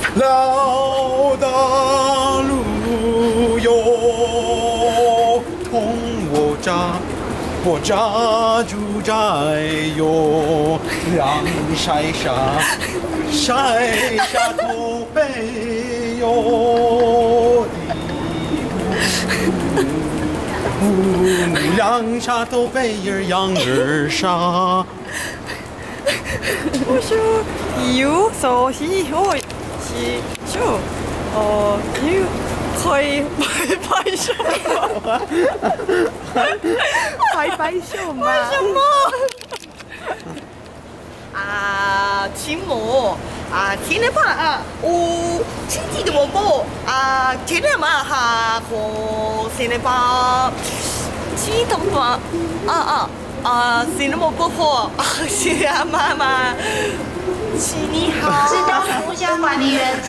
老大路哟，同我家住宅哟，两晒下头北哟，两下头北儿羊儿杀。 我说有所喜好是就有可以拍手吗？拍手吗？为什么？亲母天天怕我亲戚的宝宝天天嘛和现在把亲的嘛现在我婆婆谢谢妈妈，请你好。 自动服务箱管理员。